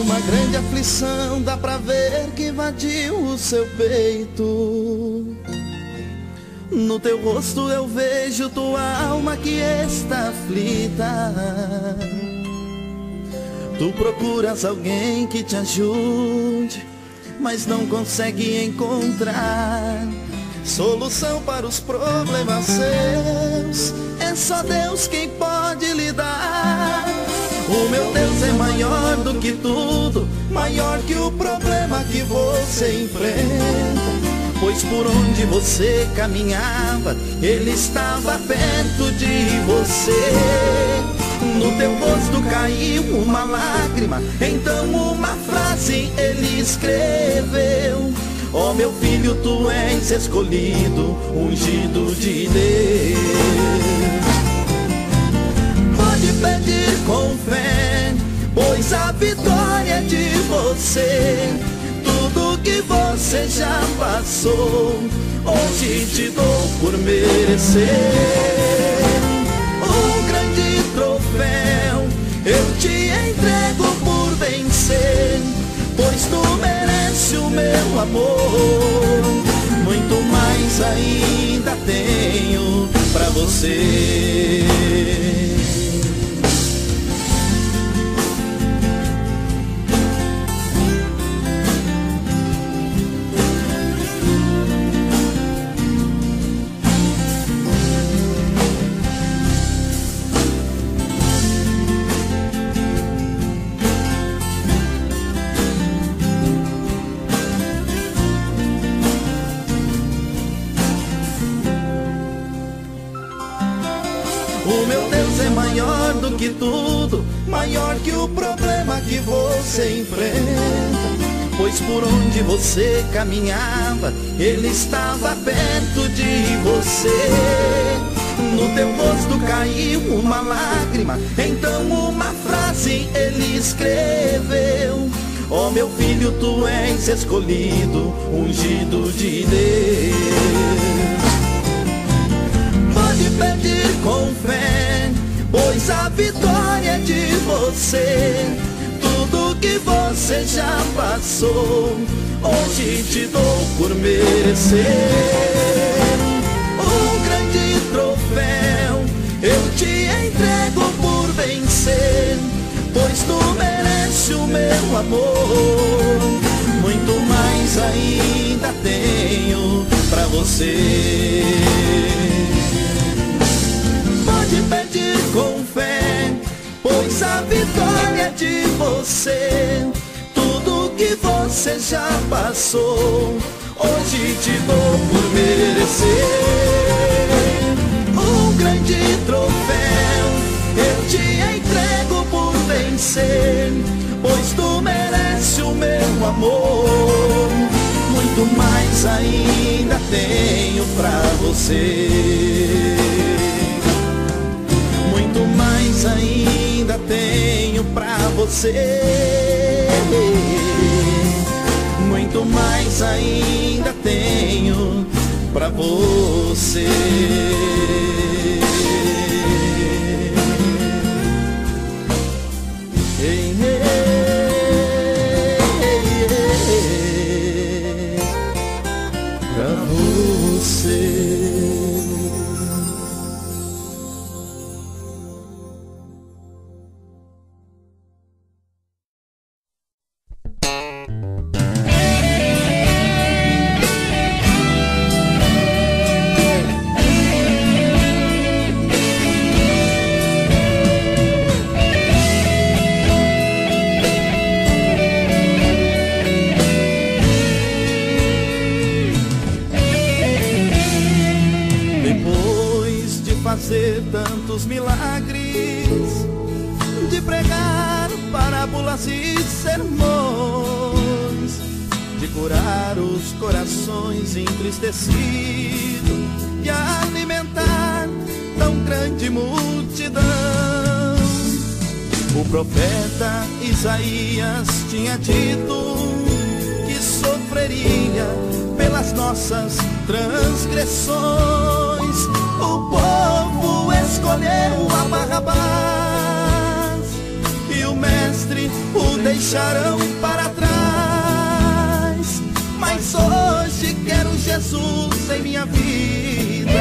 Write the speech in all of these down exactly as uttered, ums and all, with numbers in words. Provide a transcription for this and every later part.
uma grande aflição dá pra ver que invadiu o seu peito. No teu rosto eu vejo tua alma que está aflita. Tu procuras alguém que te ajude, mas não consegue encontrar solução para os problemas seus. É só Deus quem pode lhe dar. O meu Deus é maior do que tudo, maior que o problema que você enfrenta. Pois por onde você caminhava, Ele estava perto de você. No teu rosto caiu uma lágrima, então uma frase Ele escreveu: ó meu filho, tu és escolhido, ungido de Deus. Pode pedir com fé, pois a vitória é de você. Tudo que você já passou, hoje te dou por merecer. Um grande troféu eu te entrego por vencer, pois tu merece o meu amor. Muito mais ainda tenho pra você. O meu Deus é maior do que tudo, maior que o problema que você enfrenta. Pois por onde você caminhava, Ele estava perto de você. No teu rosto caiu uma lágrima, então uma frase Ele escreveu: ó meu filho, tu és escolhido, ungido de Deus. Pode pedir com fé, pois a vitória é de você. Tudo que você já passou, hoje te dou por merecer. Um grande troféu eu te entrego por vencer, pois tu merece o meu amor. Muito mais ainda tenho pra você. Pode pedir com fé, pois a vitória é de você. Tudo que você já passou, hoje te dou por merecer. Um grande troféu eu te entrego por vencer, pois tu merece o meu amor. Muito mais ainda tenho pra você. Muito mais ainda tenho pra você. Muito mais ainda tenho pra você. Ei, ei, ei, pra você. Fazer tantos milagres, de pregar parábolas e sermões, de curar os corações entristecidos e alimentar tão grande multidão. O profeta Isaías tinha dito que sofreria pelas nossas transgressões. O povo escolheu a Barrabás e o mestre o deixarão para trás. Mas hoje quero Jesus em minha vida.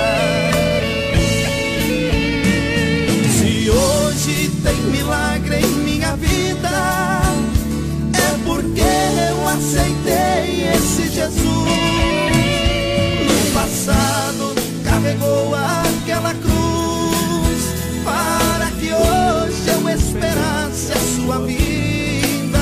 Se hoje tem milagre em minha vida, é porque eu aceitei esse Jesus. No passado carregou aquela cruz para que hoje eu esperasse a sua vida.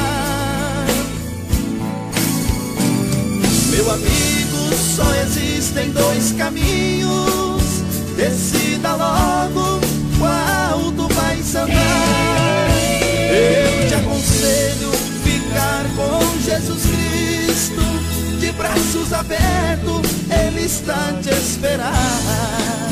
Meu amigo, só existem dois caminhos. Decida logo qual tu vais andar. Eu te aconselho ficar com Jesus Cristo, de braços abertos, Ele está a te esperar.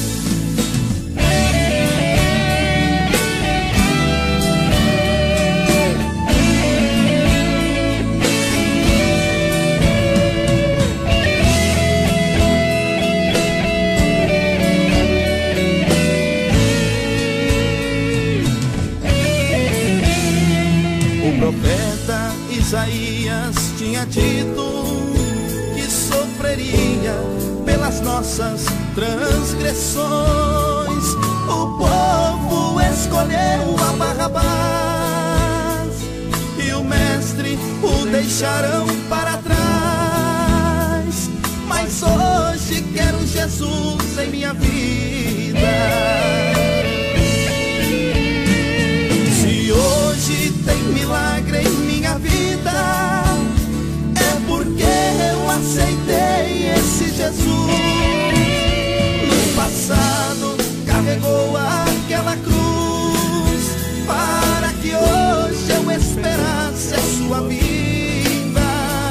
O profeta Isaías tinha dito que sofreria pelas nossas transgressões. O povo escolheu a Barrabás e o mestre o deixarão para trás. Mas hoje quero Jesus em minha vida. Se hoje tem milagre em minha vida, é porque eu aceitei esse Jesus. No passado carregou aquela cruz para que hoje eu esperasse a sua vida.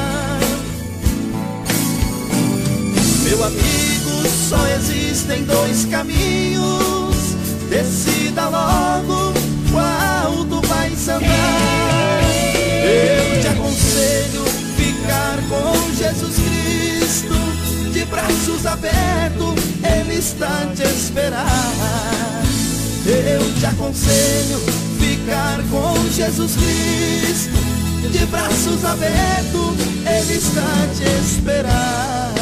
Meu amigo, só existem dois caminhos. Decida logo qual tu vais andar. Eu te aconselho ficar com Jesus Cristo, de braços abertos, Ele está a te esperar. Eu te aconselho ficar com Jesus Cristo, de braços abertos, Ele está a te esperar.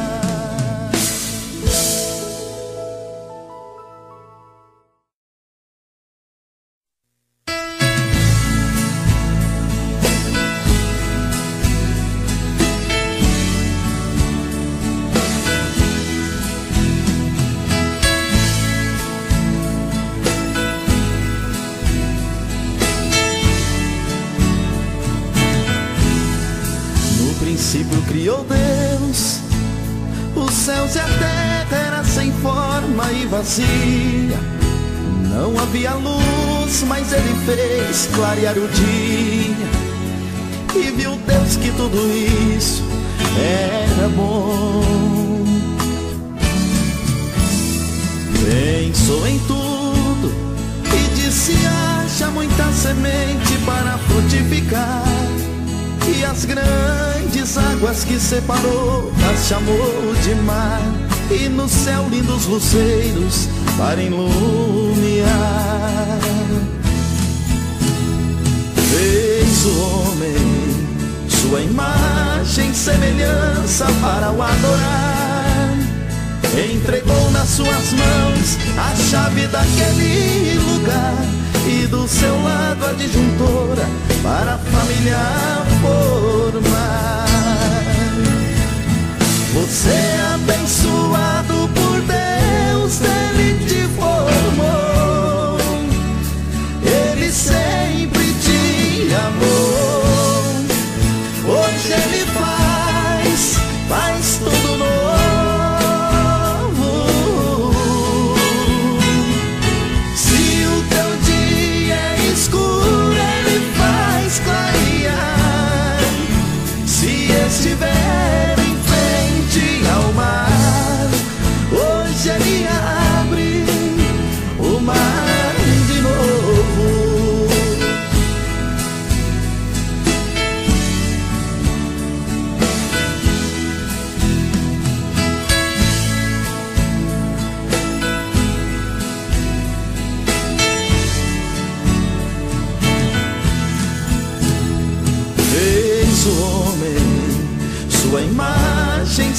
Criou Deus os céus e a terra, era sem forma e vazia. Não havia luz, mas Ele fez clarear o dia. E viu Deus que tudo isso era bom. Pensou em tudo e disse: haja muita semente para frutificar. E as grandes águas que separou as chamou de mar. E no céu lindos luceiros para iluminar. Fez o homem sua imagem e semelhança para o adorar. Entregou nas suas mãos a chave daquele lugar. E do seu lado a disjuntora para a família formar. Você é abençoado por Deus, Ele te formou. Ele sempre te amou. Hoje Ele faz, faz tudo novo. Se o teu dia é escuro, Ele faz clarear. Se estiver em frente ao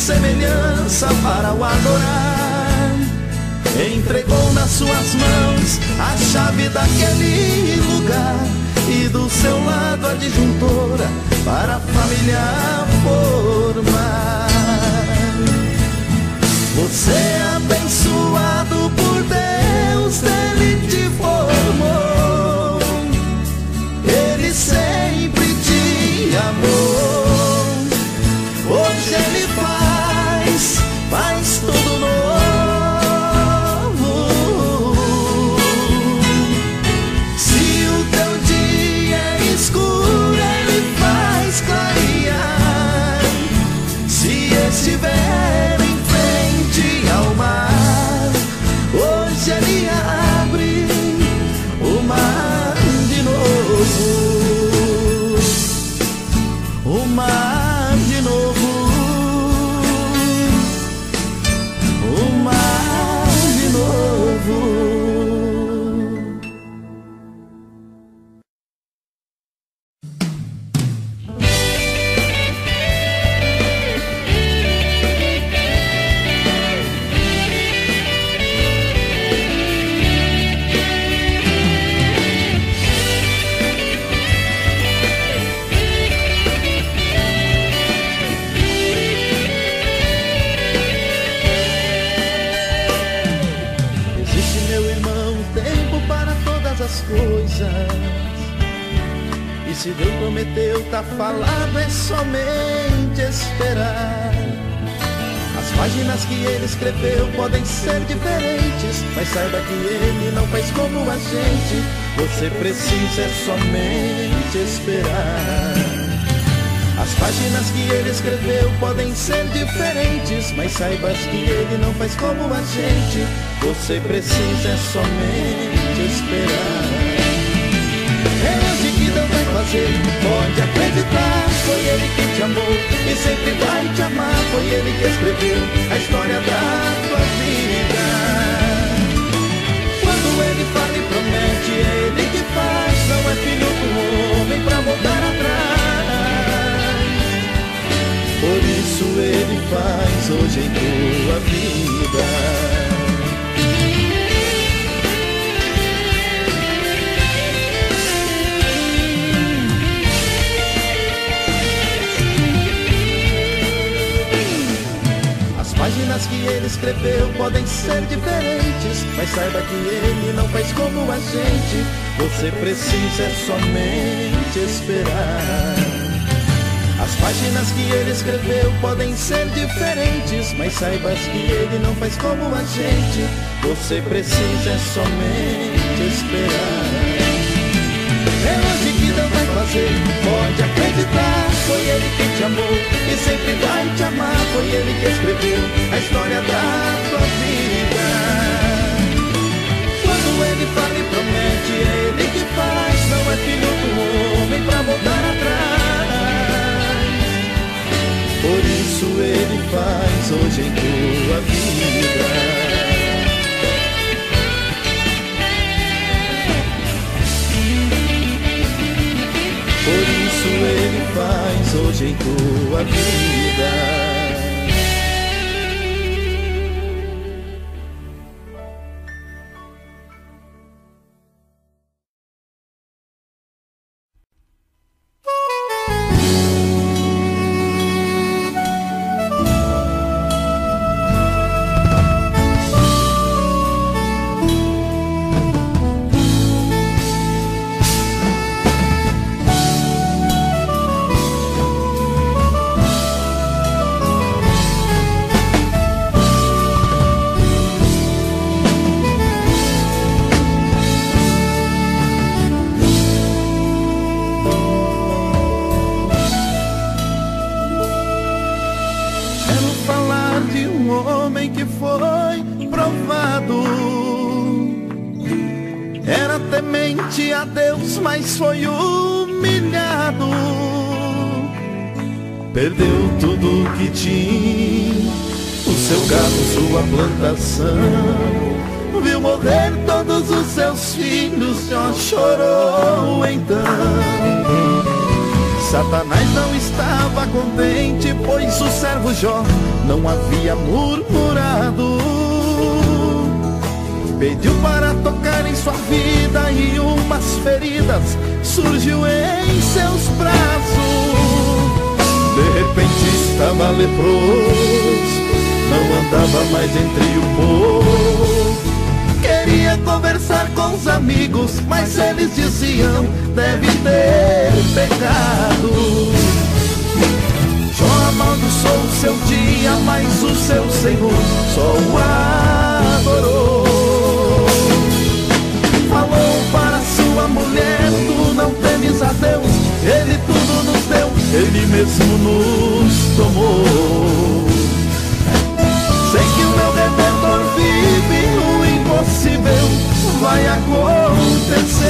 semelhança para o adorar. Entregou nas suas mãos a chave daquele lugar e do seu lado a disjuntora para a família formar. Você é abençoado por Deus, Ele te formou, Ele sempre te amou. Hoje Ele faz, faz tudo novo. Se o teu dia é escuro, Ele faz clarear. Se estiver em frente ao mar, hoje Ele abre o mar de novo. O mar de novo. O mar de novo. E se Deus prometeu, tá falado, é somente esperar. As páginas que Ele escreveu podem ser diferentes, mas saiba que Ele não faz como a gente. Você precisa é somente esperar. As páginas que Ele escreveu podem ser diferentes, mas saibas que Ele não faz como a gente. Você precisa é somente esperar. É hoje que Deus vai fazer, pode acreditar. Foi Ele que te amou e sempre vai te amar. Foi Ele que escreveu a história da tua vida. Quando Ele fala e promete, é Ele que faz. Não é filho do homem pra voltar atrás. Por isso Ele faz hoje em tua vida. As páginas que Ele escreveu podem ser diferentes, mas saiba que Ele não faz como a gente. Você precisa somente esperar. As páginas que Ele escreveu podem ser diferentes, mas saibas que Ele não faz como a gente. Você precisa somente esperar. É hoje que Deus vai fazer, pode acreditar. Foi Ele que te amou e sempre vai te amar. Foi Ele que escreveu a história da tua vida. Quando Ele fala e promete, é Ele que faz. Não é filho do homem pra voltar atrás. Por isso Ele faz hoje em tua vida. Por isso Ele faz hoje em tua vida. A Deus, mas foi humilhado. Perdeu tudo que tinha, o seu gado, sua plantação. Viu morrer todos os seus filhos, só chorou então. Satanás não estava contente, pois o servo Jó não havia murmurado. Pediu para tocar em sua vida e umas feridas surgiu em seus braços. De repente estava leproso, não andava mais entre o povo. Queria conversar com os amigos, mas eles diziam, deve ter pecado. Jó amaldiçoou o seu dia, mas o seu Senhor só o adorou. Falou para sua mulher, tu não temes a Deus, Ele tudo nos deu, Ele mesmo nos tomou. Sei que o meu Redentor vive, o impossível vai acontecer.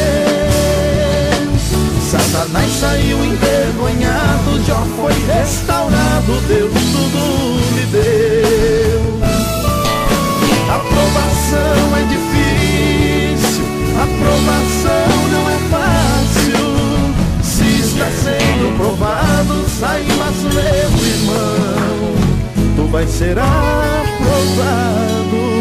Satanás saiu envergonhado, Jó foi restaurado, Deus tudo lhe deu. A provação é difícil, a provação não é fácil. Se está sendo provado, saiba, meu irmão, tu vai ser aprovado.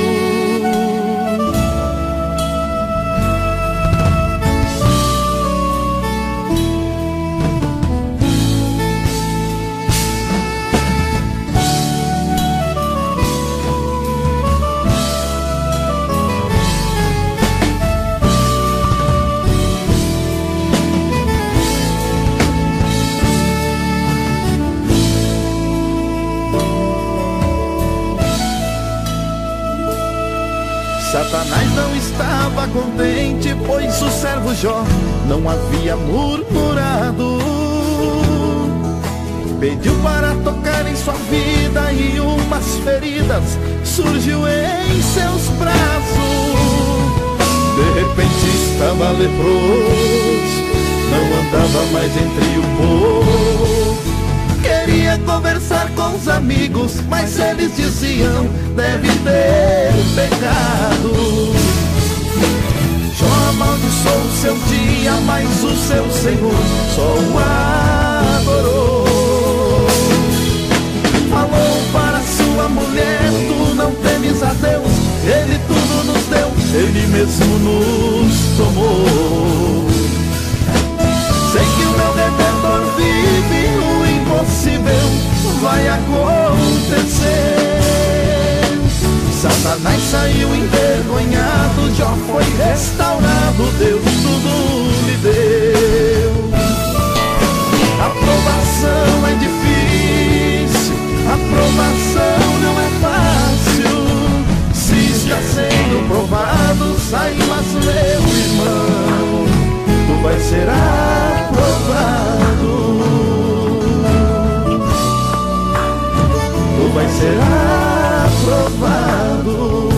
Satanás não estava contente, pois o servo Jó não havia murmurado. Pediu para tocar em sua vida e umas feridas surgiu em seus braços. De repente estava leproso, não andava mais entre o povo. Queria conversar com os amigos, mas eles diziam, deve ter pecado. Jó amaldiçoou o seu dia, mas o seu Senhor só o adorou. Falou para sua mulher, tu não temes a Deus, Ele tudo nos deu, Ele mesmo nos tomou. Sei que o meu Redentor vive, o impossível vai acontecer. Satanás saiu envergonhado, Jó foi restaurado, Deus tudo lhe deu. A provação é difícil, a provação não é fácil. Se está sendo provado, saiba, meu irmão, tu vai ser aprovado. Tu vai ser aprovado.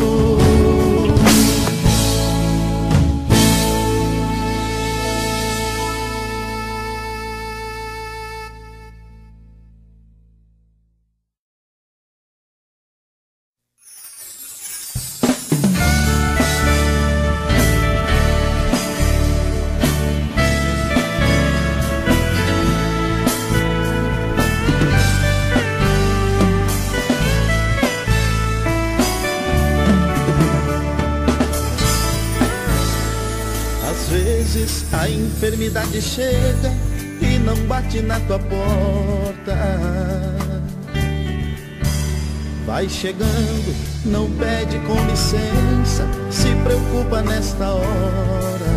A enfermidade chega e não bate na tua porta. Vai chegando, não pede com licença, se preocupa nesta hora.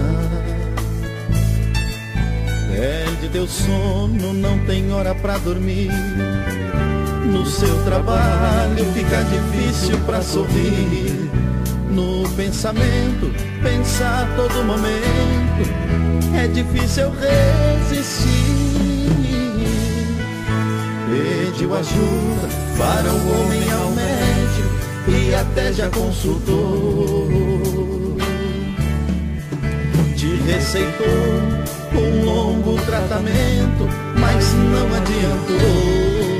Perde teu sono, não tem hora pra dormir. No seu trabalho fica difícil pra sorrir. No pensamento, pensar a todo momento, é difícil resistir. Pediu ajuda para o homem ao médico e até já consultou. Te receitou um longo tratamento, mas não adiantou.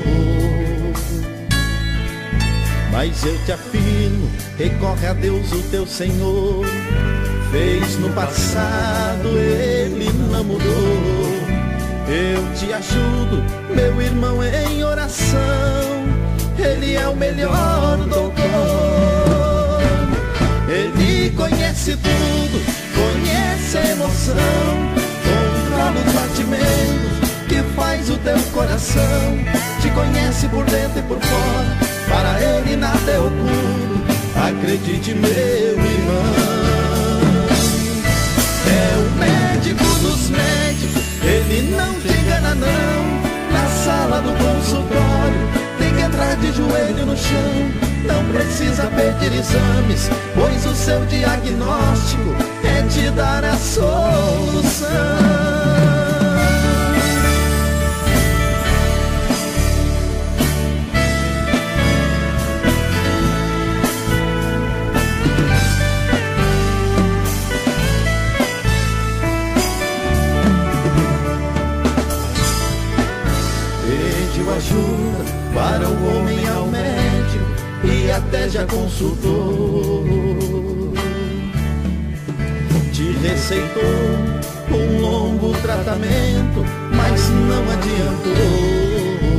Mas eu te afirmo, recorre a Deus o teu Senhor. Fez no passado, Ele não mudou. Eu te ajudo, meu irmão, em oração. Ele é o melhor doutor. Ele conhece tudo, conhece a emoção, controla os batimentos que faz o teu coração. Te conhece por dentro e por fora, para ele nada é oculto. Acredite, meu irmão. É o médico dos médicos, ele não te engana não. Na sala do consultório tem que entrar de joelho no chão. Não precisa pedir exames, pois o seu diagnóstico é te dar a solução. Ajuda para o homem ao médico e até já consultou. Te receitou um longo tratamento, mas não adiantou.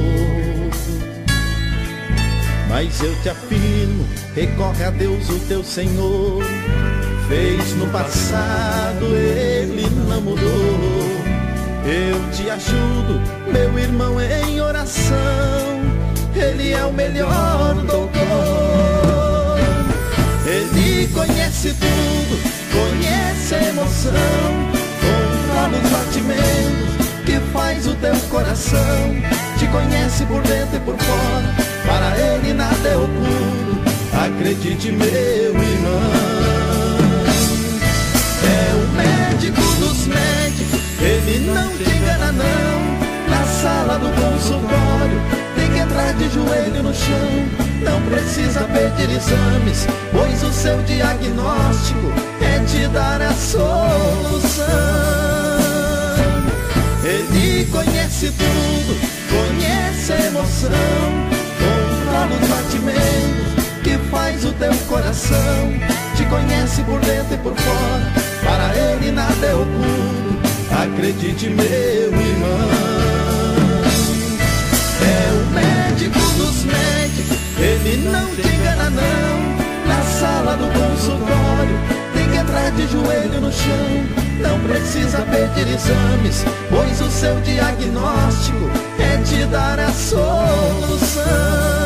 Mas eu te afirmo, recorre a Deus o teu Senhor. Fez no passado, Ele não mudou. Eu te ajudo, meu irmão, em oração. Ele é o melhor doutor. Ele conhece tudo, conhece a emoção, controla os batimentos que faz o teu coração. Te conhece por dentro e por fora, para ele nada é oculto. Acredite, meu irmão. É o médico dos médicos, ele não te engana não. Na sala do consultório tem que entrar de joelho no chão. Não precisa pedir exames, pois o seu diagnóstico é te dar a solução. Ele conhece tudo, conhece a emoção, controla os batimentos que faz o teu coração. Te conhece por dentro e por fora, para ele nada é oculto. Acredite, meu irmão. É o médico dos médicos, ele não te engana não. Na sala do consultório tem que entrar de joelho no chão. Não precisa pedir exames, pois o seu diagnóstico é te dar a solução.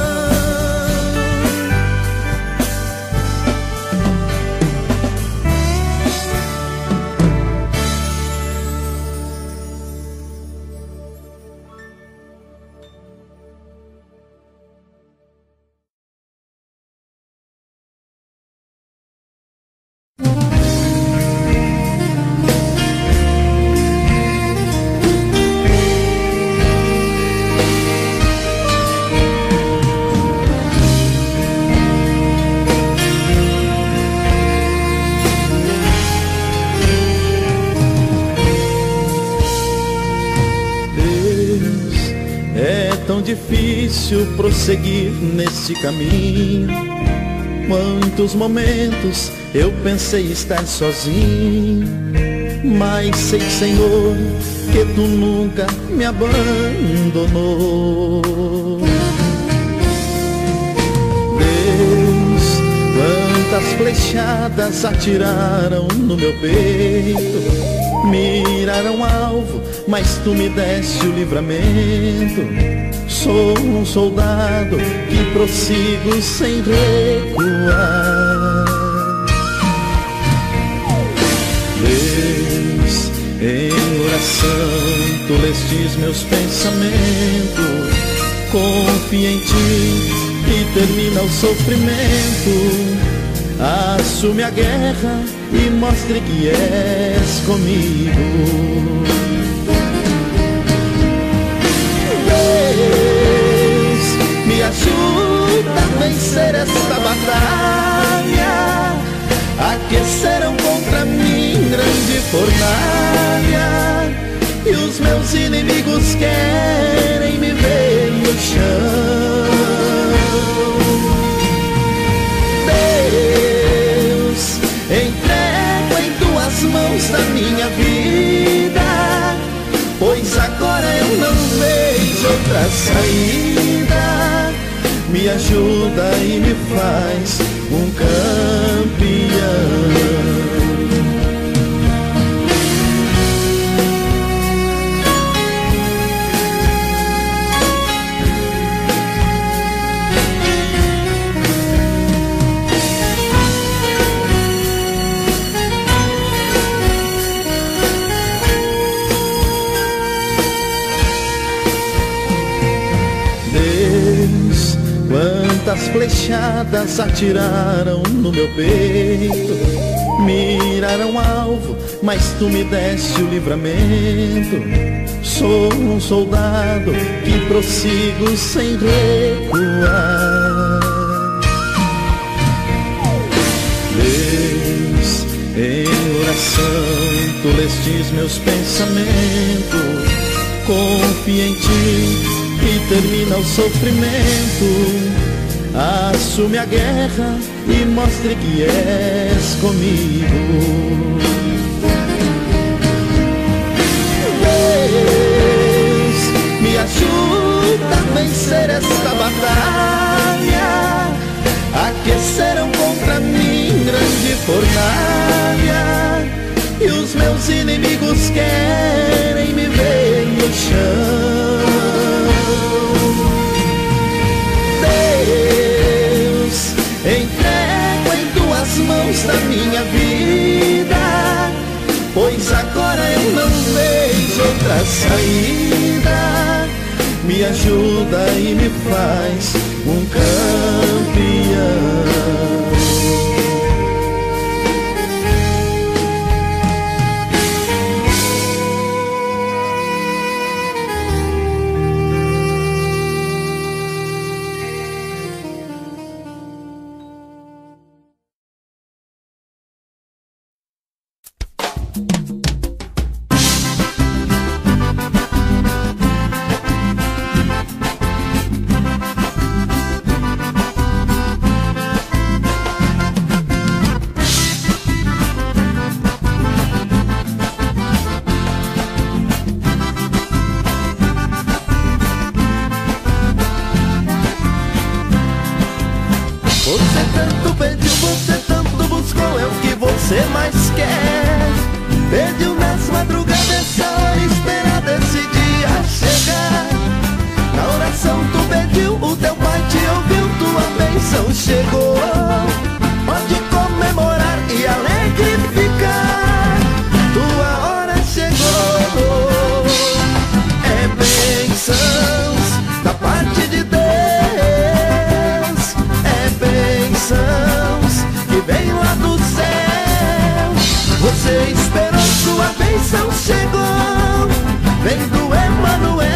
Difícil prosseguir nesse caminho. Quantos momentos eu pensei estar sozinho, mas sei, Senhor, que Tu nunca me abandonou. Deus, quantas flechadas atiraram no meu peito, miraram alvo, mas Tu me deste o livramento. Sou um soldado que prossigo sem recuar. Deus, em oração Tu lestes meus pensamentos. Confia em Ti e termina o sofrimento. Assume a guerra e mostre que és comigo. Me ajuda a vencer esta batalha. Aqueceram contra mim grande fornalha, e os meus inimigos querem me ver no chão. Deus, entrego em Tuas mãos a minha vida, pois agora outra saída. Me ajuda e me faz um campeão. Quantas flechadas atiraram no meu peito, miraram alvo, mas tu me deste o livramento. Sou um soldado que prossigo sem recuar. Deus, em oração, tu lestes meus pensamentos. Confia em ti e termina o sofrimento. Assume a guerra e mostre que és comigo. Deus, me ajuda a vencer esta batalha. Aqueceram contra mim grande fornalha, e os meus inimigos querem me ver no chão. Deus, entrego em tuas mãos da minha vida, pois agora eu não vejo outra saída. Me ajuda e me faz um campeão. Você mais quer? Pediu nas madrugadas, essa hora espera desse dia chegar. Na oração tu pediu, o teu pai te ouviu, tua bênção chegou. Pode comemorar e alegre ficar, tua hora chegou. É bênçãos da parte de Deus, é bênçãos que vem lá do céu. Você esperou, sua bênção chegou, vem do Emanuel.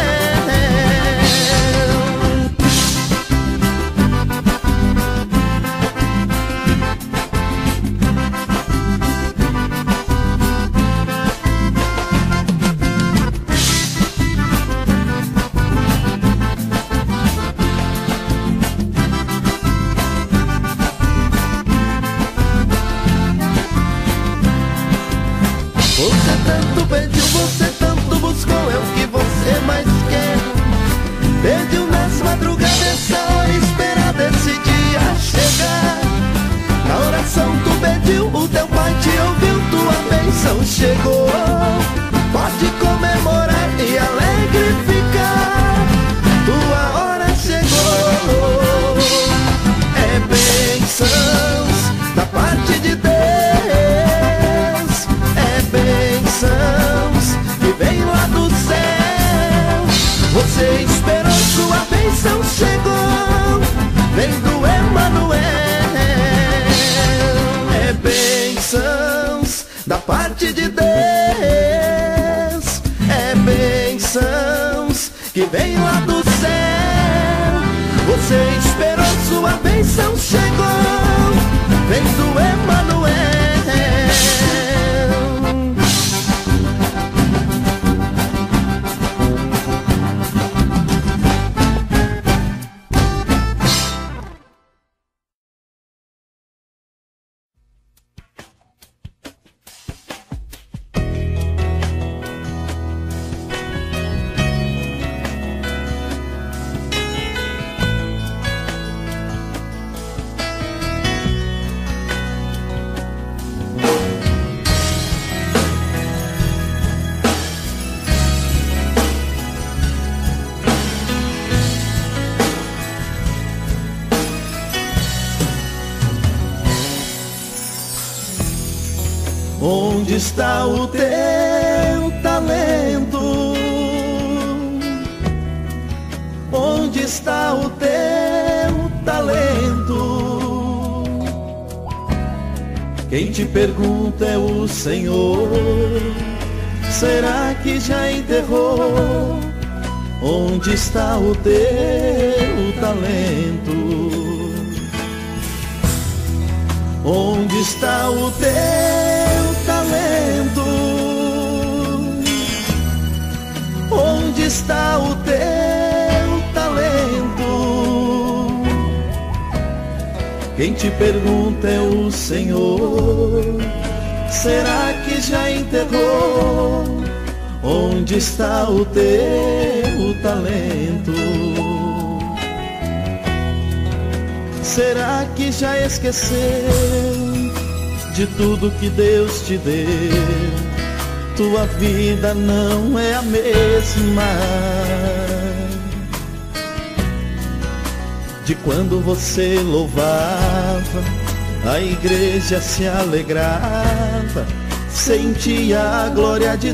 Você tanto pediu, você tanto buscou, é o que você mais quer. Pediu nas madrugadas, essa hora esperada, esse dia chegar. Na oração tu pediu, o teu pai te ouviu, tua bênção chegou. Pode comemorar e alegre ficar, tua hora chegou. É bênçãos da parte de Deus, bênçãos que vem lá do céu. Você esperou, sua bênção chegou, vem do Emanuel. É bênçãos da parte de Deus, é bênçãos que vem lá do céu. Você esperou, sua bênção chegou, vem do Emanuel. Onde está o teu talento? Onde está o teu talento? Quem te pergunta é o Senhor. Será que já enterrou? Onde está o teu talento? Onde está o teu talento? Onde está o teu talento? Quem te pergunta é o Senhor. Será que já enterrou? Onde está o teu talento? Será que já esqueceu de tudo que Deus te deu? Tua vida não é a mesma de quando você louvava, a igreja se alegrava, sentia a glória de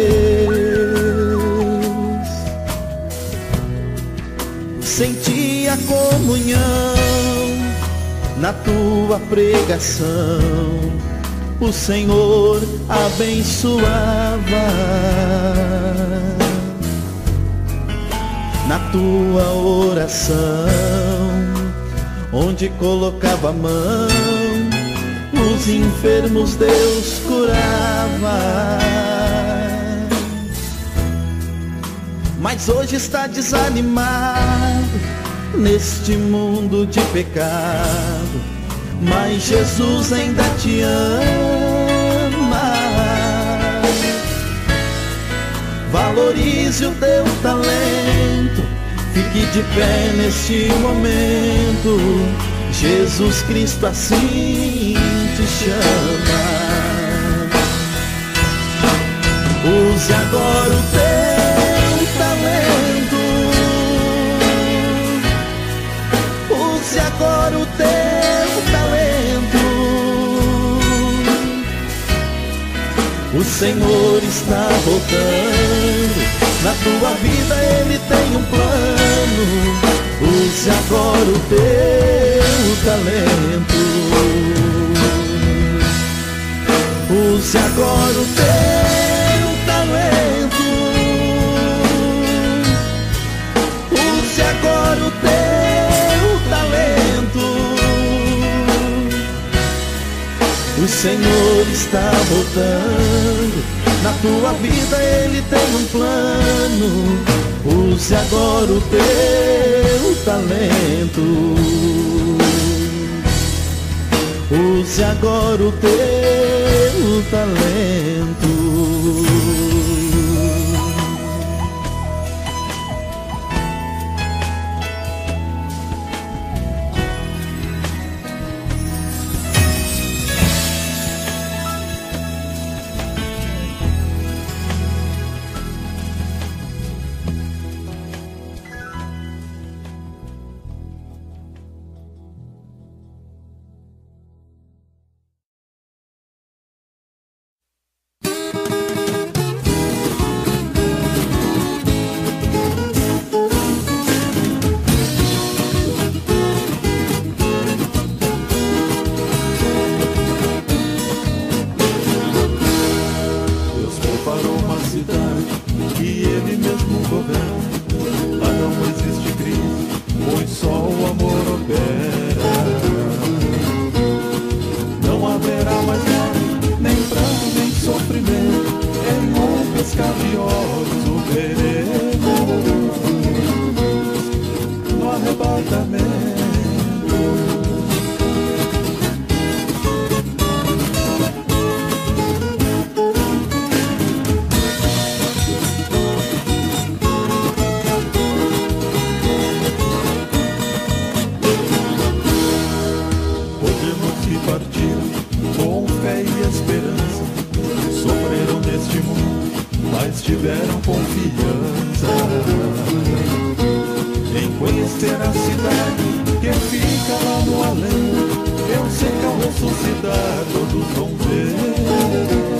Deus, sentia comunhão na tua pregação. O Senhor abençoava na tua oração, onde colocava a mão, os enfermos Deus curava. Mas hoje está desanimado neste mundo de pecado, mas Jesus ainda te ama. Valorize o teu talento, fique de pé neste momento. Jesus Cristo assim te chama. Use agora o teu talento, use agora o teu talento. O Senhor está voltando, na tua vida Ele tem um plano. Use agora o teu talento, use agora o teu talento, use agora o teu talento. O Senhor está voltando, na tua vida Ele tem um plano. Use agora o teu talento, use agora o teu talento. Ressuscitar, todos vão ver.